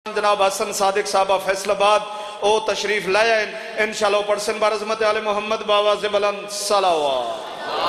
جناب حسن صادق صاحبہ فیصل آباد او تشریف لائے انشاءاللہ پڑھسن بار عظمت آل محمد باواز بلند صلوات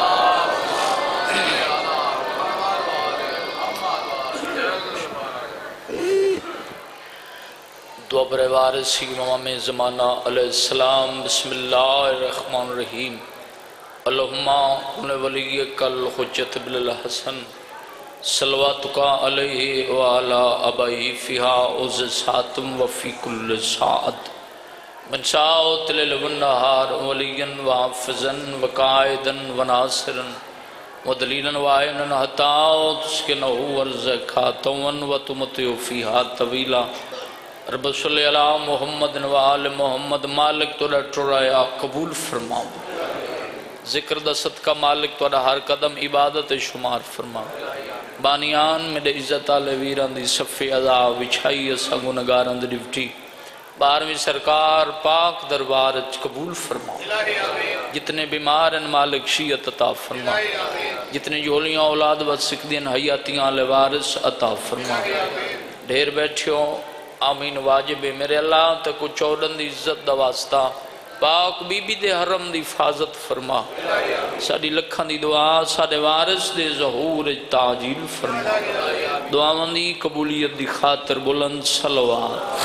دعا پر وارثی امام زمانہ علیہ السلام بسم اللہ الرحمن الرحیم اللہم ان ولیک الحجت بن الحسن صلواتک علیہ وعلا ابائی فیہا عز ساتم وفی کل ساعت من ساعت لیل والنہار ولین وحافظن وقائدن وناصرن ودلیلن وائنن حتاؤت سکنہو ورزکاتون وتمتیو فیہا طویلہ رب صلی اللہ محمد وآل محمد مالک تو ٹرایا قبول فرماؤ ذکر دا صدقہ مالک تو ہر قدم عبادت شمار فرماؤ بانیان میں دے عزت آلے ویران دی صفی عذاب وچھائی سنگو نگاران دی ڈیوٹی بارویں سرکار پاک دربار قبول فرماؤ جتنے بیمار ان مالک شیعت عطا فرماؤ جتنے جولیاں اولاد بد سکدین حیاتیاں آلے وارث عطا فرماؤ ڈھیر بیٹھیوں آمین واجب میرے اللہ تکو چودن دی عزت دا واسطہ پاک بی بی دے حرم دی حفاظت فرما ساڑی لکھن دی دعا ساڑے وارث دے ظہور تاجیل فرما دعا مندی قبولیت دی خاطر بلند صلوات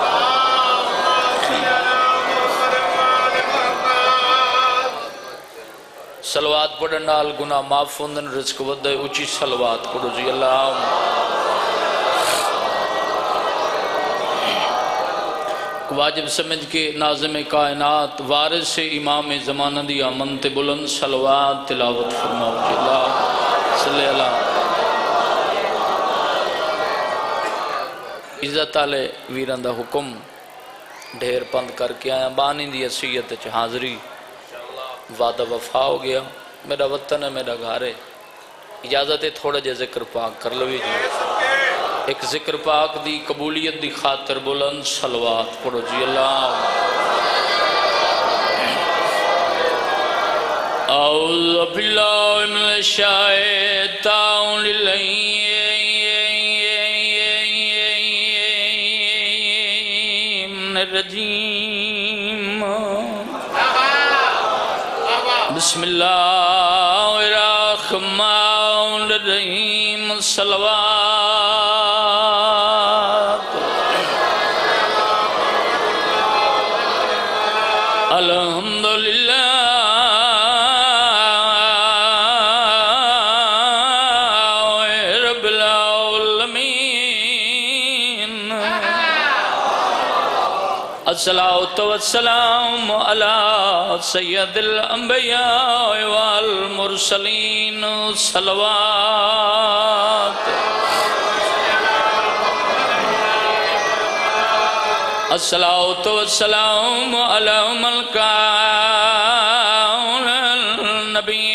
صلوات پڑھن نال گناہ معاف ہوندن رزق ودے اچھی صلوات پڑھو جی اللہ واجب سمجھ کے ناظم کائنات وارث امام زمانہ دی آمنت بلند صلوات تلاوت فرماؤ جی اللہ صلی اللہ عزت آلے ویران دا حکم ڈھیر پند کر کے آیا بانی دی حیثیت حاضری وعدہ وفا ہو گیا میرا وطن ہے میرا گھر ہے اجازت ہے تھوڑا جے ذکر پاک کر لوی جی ایک ذکر پاک دی قبولیت دی خاطر بلند صلوات پڑھو جی اللہ اعوذ باللہ من الشیطان الرجیم بسم اللہ الرحمن الرحیم صلوات الحمدللہ رب العالمین الصلاة والسلام علی سید الانبیاء والمرسلین صلوات الصلاة والسلام علی من کان النبی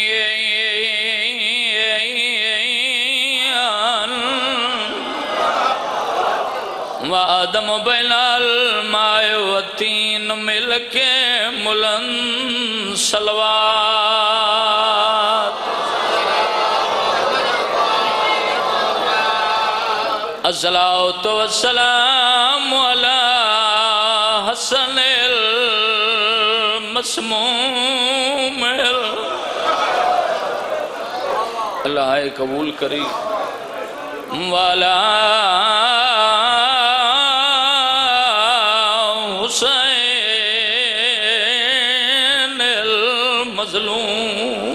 وآدم بین الماء والتین مل کے ملن صلوات الصلاة والسلام علی حسن المسموم اللہ قبول کری والا حسین المظلوم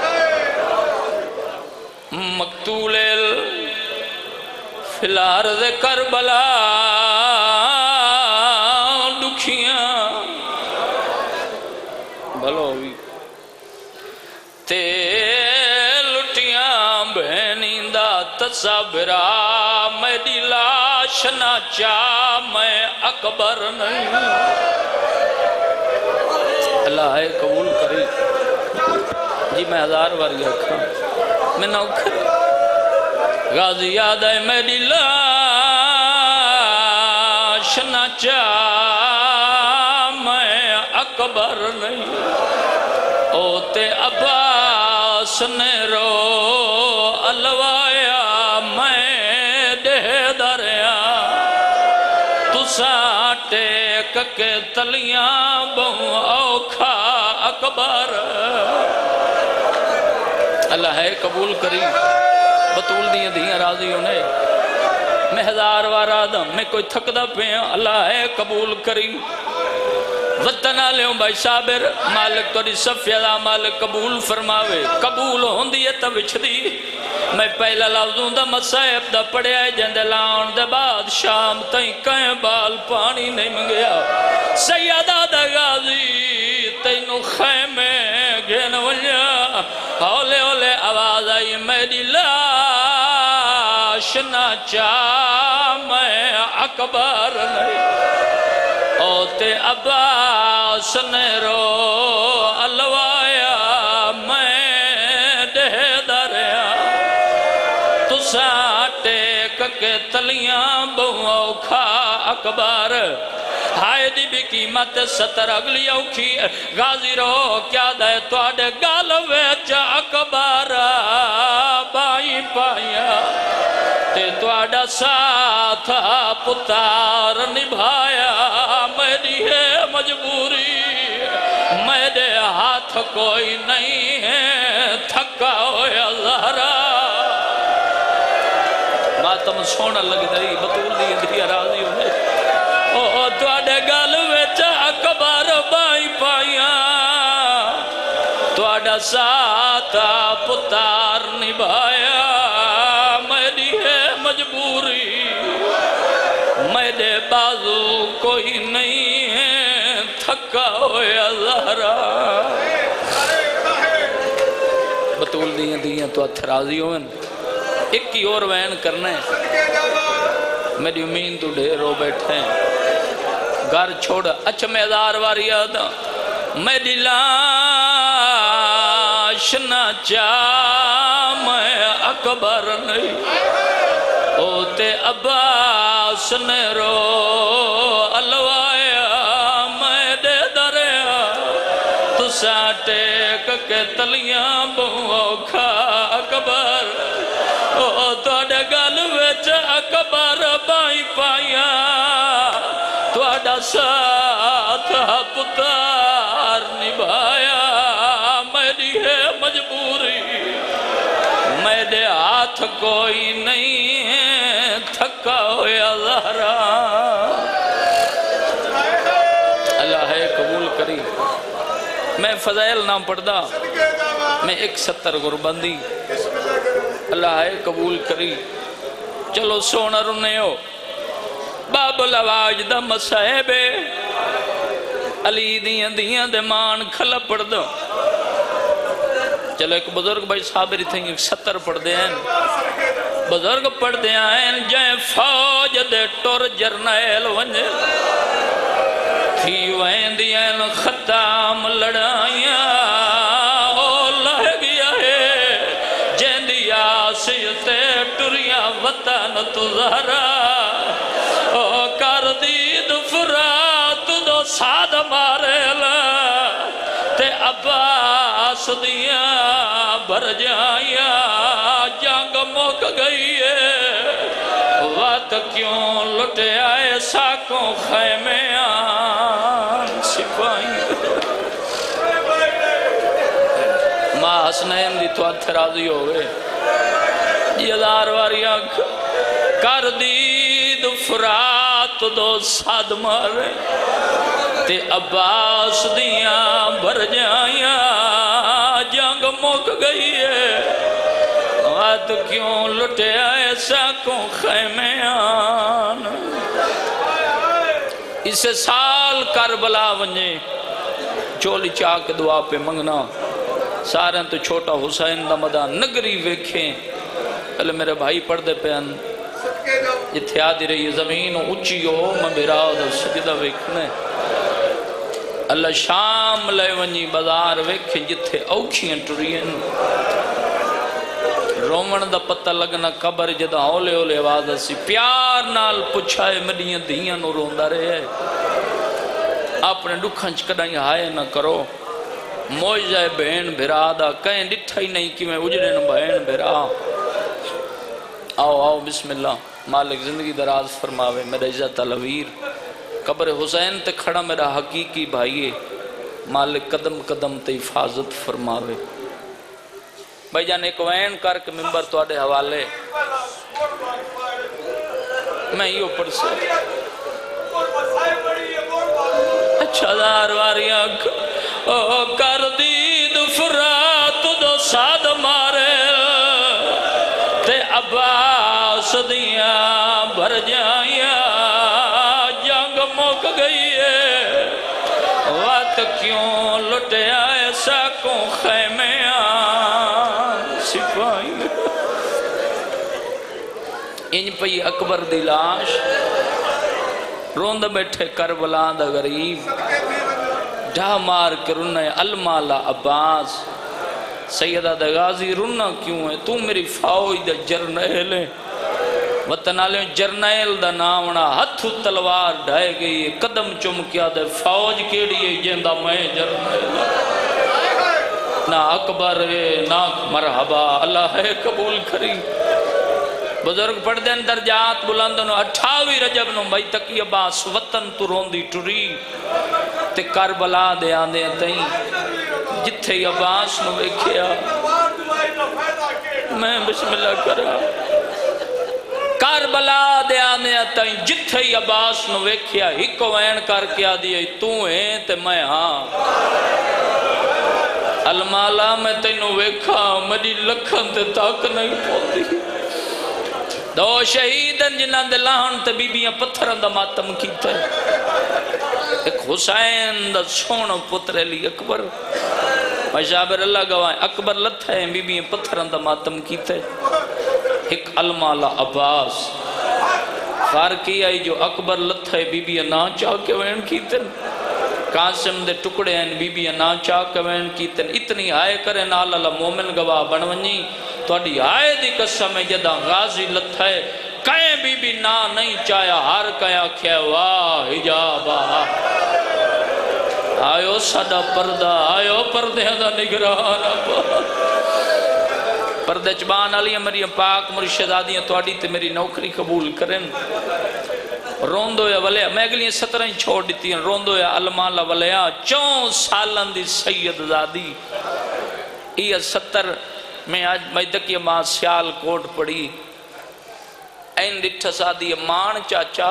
مقتول فی الارض کربلا بھلو بھی تے لٹیاں بہنیندہ تصابرہ میری لاش نہ چاہ میں اکبر نہیں اللہ قبول کرے جی میں ہزار بار گیا کھا میں نوکر غازی یاد ہے میری لاش نہ چاہ میں اکبر نہیں اوتے عباس نے رو الوایا میں دہ دریا تساں ٹیک کے تلیاں بہوں اوکھا اکبر اللہ ہے قبول کری بطول دیاں دیاں راضی ہونے میں ہزار وار آدم میں کوئی تھکدا پہ اللہ ہے قبول کری وطن آلیوں بھائی صابر مالک توڑی صفیہ مالک قبول فرماوے قبول ہون دیئے تا وچھ دی میں پہلا لفظوں دا مسائب دا پڑے آئے جندے لاؤن دے بعد شام تائیں کہیں بال پانی نہیں منگیا سیدہ دا غازی تینو خیمے گھن ولیا ہولے ہولے آواز آئی میری لاش نہ چاہ میں اکبر نہیں اوتے عباس نے رو الوایا میں دے دریا تساں ٹیک کے تلیاں بہوں اوکھا اکبر ہائے دی بھی قیمت ستر اگلی اوکھی غازی رو کیا دے تو آڈے گال ویچ اکبر بائی پایا تے تو آڈا ساتھ پتار نبھایا میری ہے مجبوری میرے ہاتھ کوئی نہیں ہے تھکا ہویا زہرا ماتم سونا لگ دائی بطول دی راضی ہونے او تو آڈے گل ویچ اکبر بائی پایا تو آڈا ساتھ پتار نبھایا میری ہے مجبوری میرے بازو کوئی نہیں ہے تھکا ہویا زہرا بطول دیاں تو اتھرازی ہوئے ایک کی اور وین کرنے میری امین تو ڈھیرو بیٹھے گھر چھوڑ اچھا میدار واری آدھا میری لاش نہ چاہ میں اکبر نہیں اوتے عباس نے رو الوایا میں دے دریا تساں ٹیک کے تلیاں بہوں اوکھا اکبر او توڑے گل ویچ اکبر بائی پایا توڑا ساتھ پتار نبھایا میری ہے مجبوری میرے ہاتھ کوئی نہیں ہے تھکا ہویا زہرا اللہ ہے قبول کری میں فضائل نام پڑھدا میں 170 غربندی اللہ ہے قبول کری چلو سونا رنے ہو باب الواج دا مسائبے علی دیاں دے مان کھلا پڑھ دو چلو ایک بزرگ بھائی صابری تھیں 170 پڑھ دے ہیں بزرگ پڑھ دے ہیں جائیں فوج دے ٹور جرنیل ونجے تھی وہیں دیاں ختام لڑائیاں او لہ گیا ہے جین دیا سیتے ٹریاں وطن تو زہرا او کر دید فرات دو ساد مارے تے عباس دیاں بھر جائیا جنگ موک گئی ہے وقت کیوں لٹے آئے ساکوں خیمے آن سپاہی ماں حسنین دی تو اتھرازی ہوئے یلار واری آنکھ کر دید فرات دو ساد مارے تے عباس دیاں بھر جائیاں جنگ موک گئی ہے وقت کیوں لٹے آئے ساکوں خیمے آن اسے سال کربلا ونجے چولی چاک دعا پہ منگنا سارے تو چھوٹا حسین دا مدہ نگری ویکھیں پہلے میرے بھائی پڑھ دے پہ ان جتھے آدھی رہی زمین اچھی ہو میں بیراؤ دا سجدہ ویکھنے اللہ شام لے ونجی بازار ویکھیں جتھے اوکھیں ٹرین رومن دا پتہ لگنا قبر جدہ ہولے ہولے آواز سی پیار نال پچھائے مڈیاں دیاں نو روندہ رہے اپنے دکھنچ کڑائیں ہائے نہ کرو موجہ بہن بھرا دا کہیں ڈٹھا ہی نہیں کہ میں اجڑے نہ بہن بھرا آؤ آؤ بسم اللہ مالک زندگی دراز فرماوے میرا عزت الویر قبر حسین تے کھڑا میرا حقیقی بھائیے مالک قدم قدم تے حفاظت فرماوے بھائی جان ایک وین کر کے ممبر تو آڑے حوالے میں یہ اوپر سے اچھا دار واریاں کر دید فرات دو ساد مارے تے عباس دیاں بھر جائیاں جنگ مک گئی ہے وقت کیوں لٹے ایسا کو خیمیاں سپاہی انج پئی اکبر دی لاش روند بیٹھے کربلا دا غریب ڈھا مار کے رنے المالا عباس سیدہ دا غازی رنا کیوں ہے تو میری فوج دا جرنیل ہے وطنالیوں جرنیل دا نامنا ہتھو تلوار ڈھائے گئی قدم چمکیا دے فوج کیڑی ہے جیندہ میں جرنیل نہ اکبر ہے نہ مرحبا اللہ ہے قبول کری بزرگ پڑھ دیں درجات بلندنو 28 رجب نو بھائی تکی عباس وطن تو روندی ٹری تے کربلا دے آنے تئیں جتھے عباس نو ویکھیا میں بسم اللہ کرا کربلا دے آنے تئیں جتھے عباس نو ویکھیا ہکو وین کر کے آدھی تو ہیں تے میں ہاں المالا میں تینو ویکھا مجھے لکھن تے تاک نہیں پوندی دو شہیدن جنہ دلان تے بیبیاں پتھران دا ماتم کیتا ہے ایک حسین دا سونا پتر علی اکبر مشابر اللہ گواہیں اکبر لتھا ہے بیبیاں پتھران دا ماتم کیتا ہے ایک المالا عباس فارقی آئی جو اکبر لتھا ہے بیبیاں نا چاہ کے وین کیتا ہے قاسم دے ٹکڑے ہیں بیبیاں نا چاہ کے وین کیتا ہے اتنی آئے کرے نال اللہ مومن گواہ بنونی تو اڈی آئے دی قسم جدہ غازی لتھا ہے کہیں بی بی نا نہیں چاہیا ہر کیا کھے واہ حجابہ آئیو ساڑا پردہ آئیو پردے دا نگران پردے چبان علی مریم پاک مرشد آدیاں تو اڈی تے میری نوکری قبول کریں روندو یا ولیہ میں اگلی 17 چھوڑ دیتی ہیں روندو یا المالا ولیہ 4 سالن دی سید زادی یہ 70 میں آج مجدکی ماں سیال کوٹ پڑی این ڈٹھا سادی مان چاچا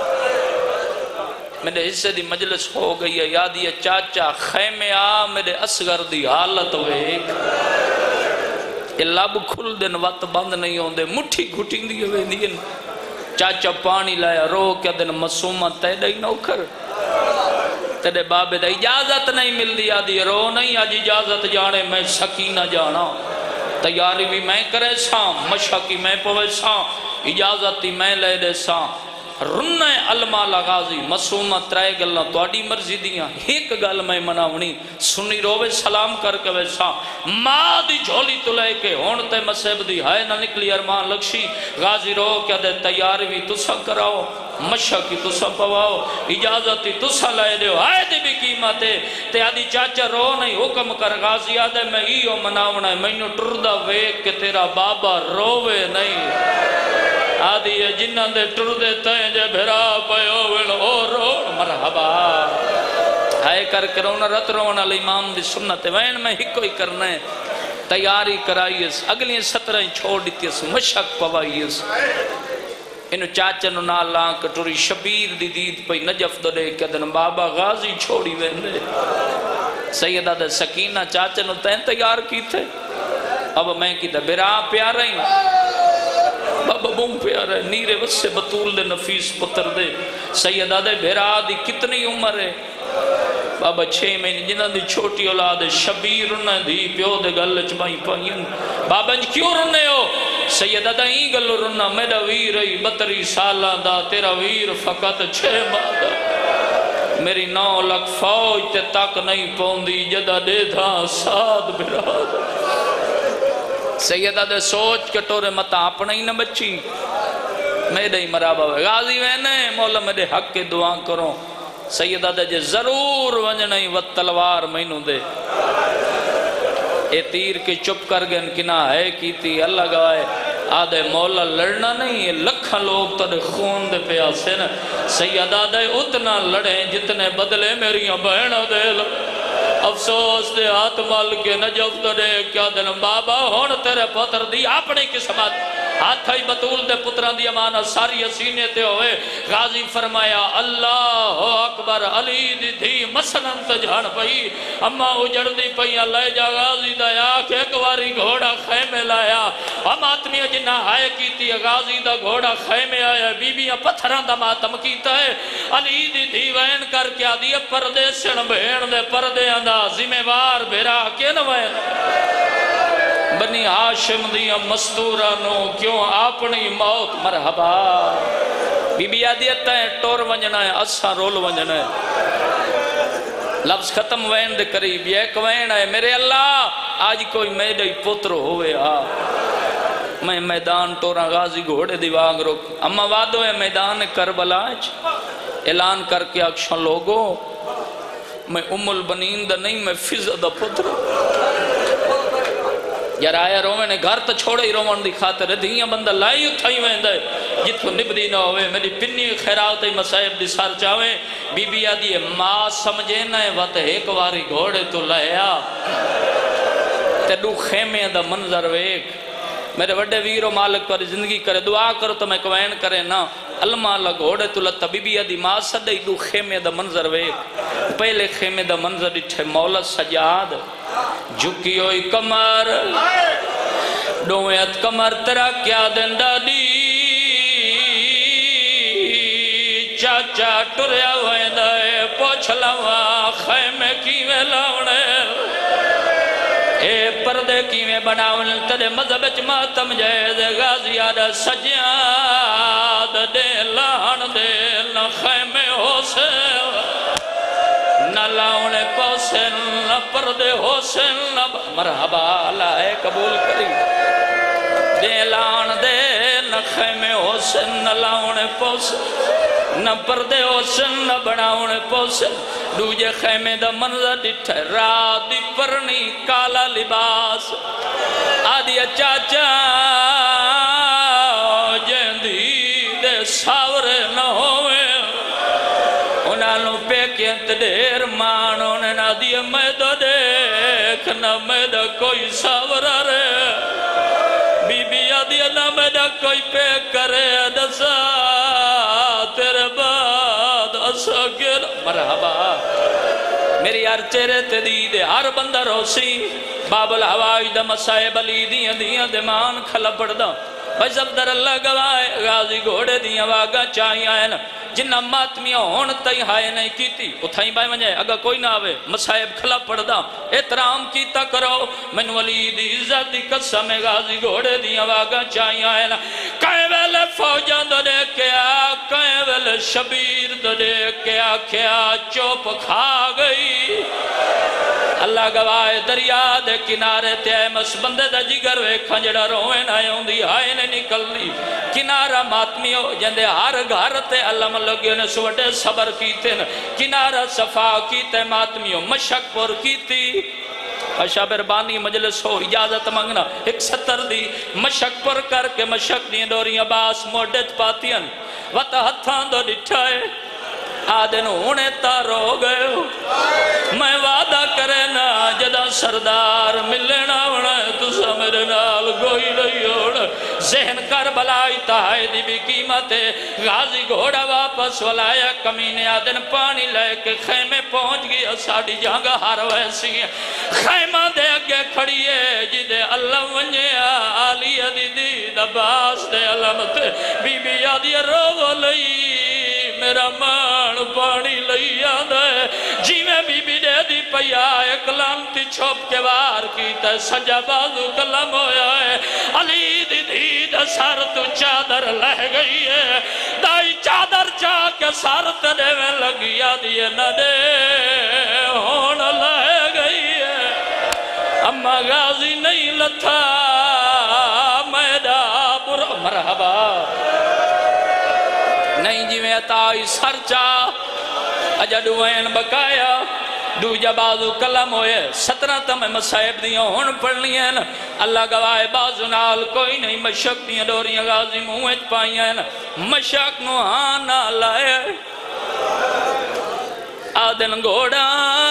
میرے حصے دی مجلس ہو گئی ہے یادی چاچا خیمے آ میرے اصغر دی حالت ویک یہ لب کھل دن وقت بند نہیں ہوں دے مٹھی گھٹیں دی ہوئے دین چاچا پانی لایا رو کیا دن مسومت تے دائی نوکر تیرے بابے دا اجازت نہیں مل دیا دی رو نہیں آج اجازت جانے میں سکینہ جانا تیاری بھی میں کرے ساں مشاقی میں پوے ساں اجازتی میں لے دے ساں رنہ المالا غازی مسومت ترائے گلنا تو اڈی مرضی دیاں ایک گل میں مناونی سنی روے سلام کر کے ویسا ماں دی جھولی تو لے کے ہونتے مسیب دی ہائے نہ نکلی ارمان لکشی غازی رو کیا دے تیاری بھی تسا کراؤ مشاقی تسا پواؤ اجازتی تسا لائے دے ہائے دے بھی قیمتے تے آدھی چاچا رو نہیں حکم کر غازی آدھے میں ایو مناونا ہے میں نو ٹردہ ویک کہ تیرا بابا روے نہیں آدھی ہے جنہ دے ٹردے تائیں جے بھرا پہو ویل او روڑ مرحبا ہائے کر کے رونا رت رونا الامام دی سنت وین میں ہکو ہی کرنا ہے تیاری کرائیس اگلی 17 چھوڑ دیتیس مشک پوائیس انہو چاچا نو نالا کٹوری شبیر دی دید پہ نجف دو دے کہ دن بابا غازی چھوڑی ویندے سیدہ دے سکینہ چاچا نو تین تیار کی تھے اب میں کی تھا برا پیار رہی بابا بوں پیار ہے نیرے وسے بطول دے نفیس پتر دے سیدہ دے بھیرا دی کتنی عمر ہے بابا 6 مہینے جنہ دی چھوٹی اولاد ہے شبیر رنہ دی پیو دے گل چبائی پائیں بابا انج کیوں رنہ ہو سیدہ دا ہی گلو رنہ میرا ویر ہے 32 سالہ دا تیرا ویر فقط 6 ماہ دا میری 9 لاکھ فوج تے تک نہیں پوندی جدہ دے تھا ساتھ بھیرا سیدہ دے سوچ کٹورے متا اپنا ہی نہ بچی میرے ہی مرابا ہوئے غازی وینے مولا میرے حق کے دعا کروں سیدہ دے جے ضرور ونجنائی و تلوار مینوں دے اے تیر کے چپ کر گئن کنا ہے کی تھی اللہ گوائے آدھے مولا لڑنا نہیں، لکھا لوگ تڑے خون دے پیاسے نا، سید آدھے اتنا لڑیں جتنے بدلے میری بہنوں دے لو۔ افسوس دے ہاتھ مال کے نجف دے کیا دن بابا ہون تیرے پتر دی اپنی قسمت، ہاتھ ہی بطول دے پتران دی امانت ساری سینے تے ہوئے۔ غازی فرمایا اللہ اکبر، علی دی دھی مسلم تجھان پئی، اما اجڑ دی پئی لے جا غازی دا آنکھ ایک واری گھوڑا خیمے لایا، ہم آتمی جنہ ہائے کیتی غازی دا گھوڑا خیمے آیا، بی بیاں پتھران دا ماتم کیتا ہے، علی دی دھی وین کر کے آدھی پردے سن بھین دے پردے اندہ ذمہ وار بھیرا کے نوین بنی ہاشم دیا مستورانو کیوں اپنی موت مرحبا بی بی آدیتا ہے ٹور ونجنا ہے اسا رول ونجنا ہے لفظ ختم وین دے قریب ایک وین ہے میرے اللہ آج کوئی میرے پتر ہوئے میں میدان ٹورا غازی گھوڑے دیوانگ رک اما وعدو ہے میدان کربلا اعلان کر کے اکشن لوگوں میں ام البنین دا نہیں میں فضا دا پتر یار آیا رومن گھر تا چھوڑے ہی رومن دی خاطر دھیاں بندہ لائی اتھائی وین دے جتھو نبدی نہ ہوئے میری پنی خیرات مسائب دی سار چاہویں بی بی آدھی ماں سمجھے نہ وقت ایک واری گھوڑے تو لیا تے دو خیمے دا منظر ویک میرے وڈے ویرو مالک پر زندگی کرے دعا کرو تو میں کوین کرے نا علمہ اللہ گھوڑے تو لتا بی بی آدھی ماں صدی دو خیمے دا منظر ویک پہلے خیمے دا منظر اٹھے مولا سجاد جھکی ہوئی کمر ڈویت کمر ترا کیا دن دادی چاچا ٹریا ہوئے دائے پوچھ لوا خیمے کیویں لاؤنے اے پردے کیویں بناؤن تدے مذہب ماتم جائے غازی آدھا سجاد دے لان دے نہ خیمے ہو سے نہ لاؤنے پوسن نہ پردے حسن نہ مرحبا اللہ ہے قبول کری دے لان دے نہ خیمے حسن نہ لاؤنے پوسن نہ پردے حسن نہ بناؤنے پوسن دوجے خیمے دا منظر ڈٹھے رات دی پرنی کالا لباس آدھی چاچا جیندی دے ساورے نہ ہوئے انہوں پہ کینت دیر مانوں نے نہ دیئے میں دا دیکھ نہ میں دا کوئی ساورہ رے بی بی آدھی نہ میں دا کوئی پہ کرے دسا تیرے بعد اسا گر مرحبا میری ہر چہرے تے دیدے ہر بندہ روسی باب الحوائی دا مسائب علی دیاں دیمان کھلا پڑ دا بھائی زبدر اللہ گوائے غازی گھوڑے دیاں واگا چاہی آئے نا جنہ ماتمیاں ہون تائی ہائے نہیں کیتی اتھائی بائی منجھے اگر کوئی نہ آوے مسائب کھلا پڑ دا احترام کیتا کرو من ولی دی عزت دی قسم غازی گھوڑے دیاں واگا چاہی آئے نا کہیں ویلے فوجان دا دے کیا کہیں ویلے شبیر دا دے کیا چوپ کھا گئی اللہ گواہ دریا دے کنارے تے مس بندے دا جگر ویکھاں جڑا روئے نہ ہوندی ہائے نے نکل دی کنارہ ماتمی ہو جندے ہر گھر تے علم لگے نے سوٹے صبر کیتے نا کنارہ صفا کیتے ماتمی ہو مشک پر کیتی شابر بانی مجلس ہو اجازت منگنا ایک ستر دی مشک پر کر کے مشک دی دوریاں باس موڈت پاتیاں وطا ہتھان دو ڈٹھائے آدھن ہونے تارو گئے ہو میں وعدہ کرے نا جدا سردار ملنا ہونا تو سا میرے نال گوئی نہیں ہونا ذہن کربلائی تاہی دی بھی قیمت ہے غازی گھوڑا واپس ولایا کمینے آدھن پانی لے کے خیمے پہنچ گیا ساڑی جانگا ہر ویسی ہے خیمہ دے اگے کھڑی ہے جدے اللہ ونجے آلی دی دباس دے علمت بی بی آدھی رو لئی میرا مان پانی لئی آدھا ہے جی میں بی بی دے دی پیا ایک لانتی چھوپ کے وار کیتا ہے سجا بازو کلم ہویا ہے علی دی دید سار تو چادر لہ گئی ہے دائی چادر چاہ کے سار تنے میں لگی آدھی نہ دے ہون لہ گئی ہے اما غازی نہیں لتھا میدہ برا مرحبا نہیں جی میں اتائی سر چاہ اجا ڈوین بکایا دوجہ بازو کلم ہوئے 17 تم مصائب دیاں ہون پڑھنی ہیں اللہ گواہ بازو نال کوئی نہیں مشک دیاں ڈوریاں غازی موہج پائیاں ہیں مشک نو آنا لائے آدن گھوڑا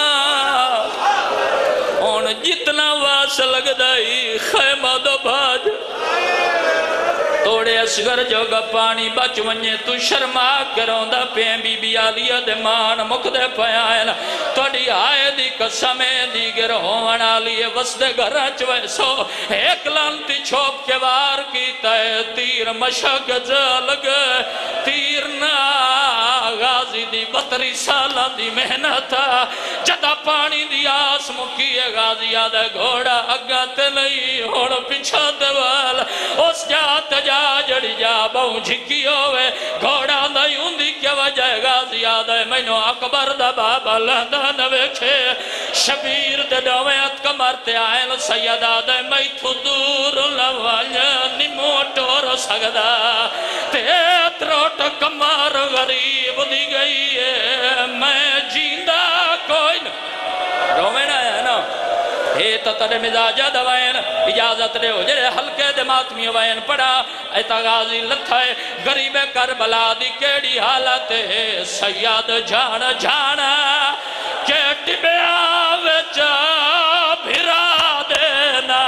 ہون جتنا واس لگ دائی خیمہ دو بھاج توڑے اسگر جو گا پانی بچ ونجے تو شرما کروں دا پین بی بی آلیہ دے مان مک دے پیائن توڑی آئے دی قسمیں دیگر ہون آلیہ وسد گھر چوے سو ایک لانتی چھوپ کے وار کی تے تیر مشک جل گئے تیر نا غازی دی 32 سالہ دی محنت جدا پانی دی آس مکیے غازی آدھے گھوڑا اگا تے نہیں ہوڑ پچھا دوال اس جات جا جڑی جا بہو جھکی ہوئے گھوڑا نہیں ہوندی کیا وجہ غازی آدھے مینو اکبر دا بابا لندہ نویکھے شبیر دے دویت کمرتے آئین سید آدھے میں تو دور لواجہ نموٹو رو سگدہ تیت روٹ کمر غریب دی گئی ہے میں جیندہ کوئی رومینا ہے نا اے تو ترے مزاجہ دوائن اجازت دے ہو جڑے حلقے دے ماتمی وائن پڑا ایتا غازی لتھائے غریب کربلا دی کیڑی حالت ہے سید جان جانا کہ ٹبیا وچا بھرا دینا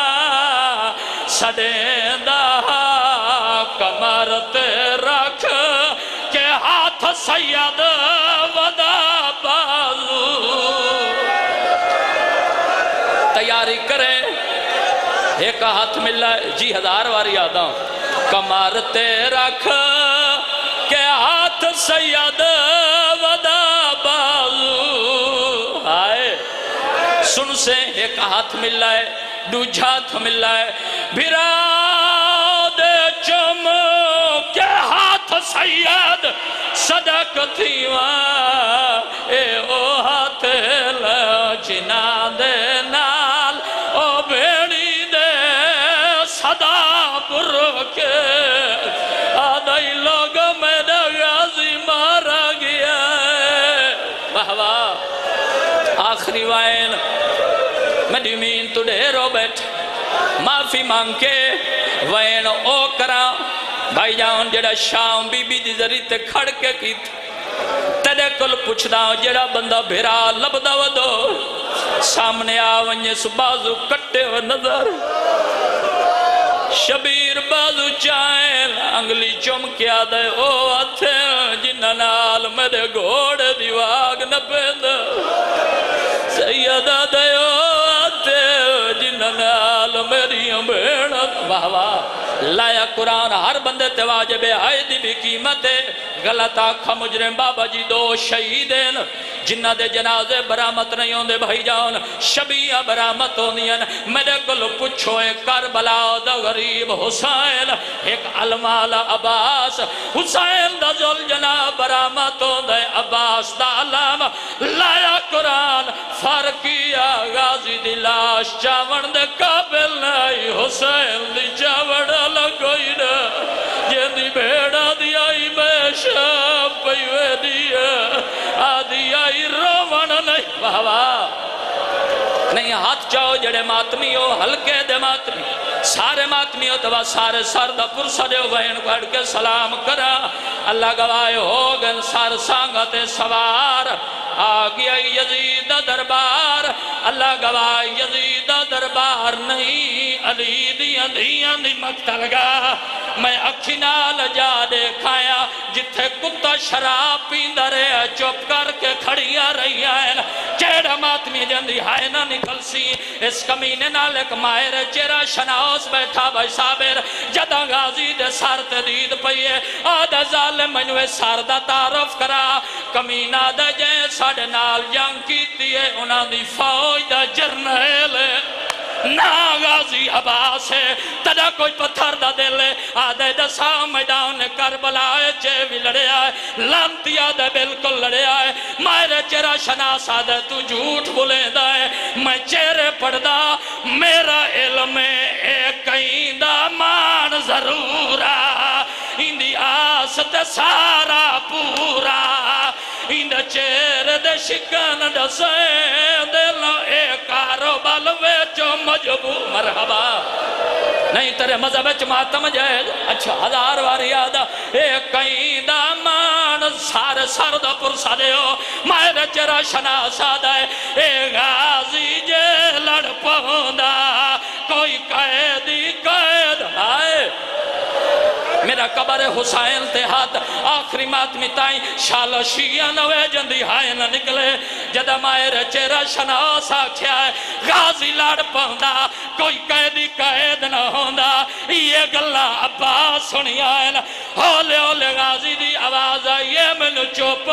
سڑیندہ کمرت رکھ کہ ہاتھ سید ودا بازو تیاری کرے ایک ہاتھ ملا جی 1000 واری آدھا کمرت رکھ کہ ہاتھ سید ودا بازو آئے سن سے ایک ہاتھ ملا ہے دوجہ ہاتھ ملا ہے بھرا دے چم کے ہاتھ سید صدق تھیواں اے او ہاتھ جنا دے نال او بیڑی دے صدا پر کے آدھائی لوگ میرا غازی مارا گیا ہے واہ واہ آخری وائن مدیمین تو ڈھیرو بیٹھ معافی مانگ کے وین او کرا بھائی جان جڑا شام بی بی دی ذری تے کھڑ کے کی تیرے کل پوچھدا جڑا بندہ بھیرا لبدا ودو سامنے آونجے سو بازو کٹے و نظر شبیر بازو چائیں انگلی چم کیا دے او آتھے جنہ نال میرے گھوڑ دیواگ نہ پیدا سیدہ دے او آتھے جنہ نال میری بیڑت واہ واہ لایا قرآن ہر بندے تے واجب آئے دی بھی قیمت غلط آکھا مجرم بابا جی 2 شہیدین جنہ دے جنازے برامت نہیں ہوں دے بھائی جان شبیہ برامت ہوں دین میرے کل پچھو ایک کربلا دا غریب حسین ایک علمال عباس حسین دا زل جناب برامت ہوں دے عباس دا علم لایا قرآن فرقیہ غازی دی لاش چاون دے قابل نہیں حسین دی چاون لگوئی نا یہ دی بیڑا دی آئی میں شاب پیوے دیا آدھی آئی روان نہیں واہ واہ نہیں ہاتھ چاہو جڑے ماتمی ہو ہلکے دے ماتمی سارے ماتمی ہو تو سارے سر دا پرسا دے وین گھڑ کے سلام کرا اللہ گواہ ہو گن سار سانگت سوار آگیا یزید دربار اللہ گواہ یزید دربار نہیں علی دیاں دیاں دی مقتل گا میں اکھی نال جا دیکھایا جتھے کتا شراب پیندہ رہے چپ کر کے کھڑیاں رہی آئین چیڑا ماتمی جندی ہائے نہ نکل سی اس کمینے نال ایک مائر چیرا شناؤس بیٹھا بھائی صابر جدا غازی دے سار تدید پئیے آدھا ظالم منوے سار دا تعارف کرا کمینہ دا جائے ساڑھے نال جنگ کیتی ہے انہاں دی فوج دا جرنیل نا غازی عباس ہے تدا کوئی پتھر دا دلے آدھے دا سام میدان کربلا چے بھی لڑے آئے لانتی آدھے بالکل لڑے آئے مائرے چیرا شناس آدھے تو جھوٹ بولے دائے میں چیرے پڑھ دا میرا علم ایک کہیں دا مان ضرورا اندی آست سارا پورا اند چیر دے شکن دسیں دلو اے کارو بالوے چو مجبور مرحبا نہیں تیرے مذہب ماتم جائے اچھا ہزار واری آدھا اے کئی دا مان سارے سرد پرسا دے ہو مائر چرا شناس آدھا اے غازی جے لڑ پہندا کوئی قیدی قید آئے میرا قبر حسین تے ہاتھ آخری ماتمی تائیں شال شیعہ نوے جندی ہائے نہ نکلے جدہ مائر چیرہ شناس آکھیا ہے غازی لڑ پہندا کوئی قیدی قید نہ ہوندا یہ گلہ عباس سنی آئے نا ہولے ہولے غازی دی آواز آئیے ملو چوپ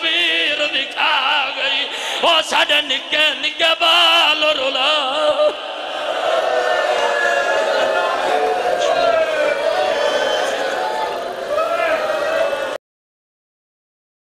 شبیر دکھا گئی وہ ساڑھے نکے نکے بال رولا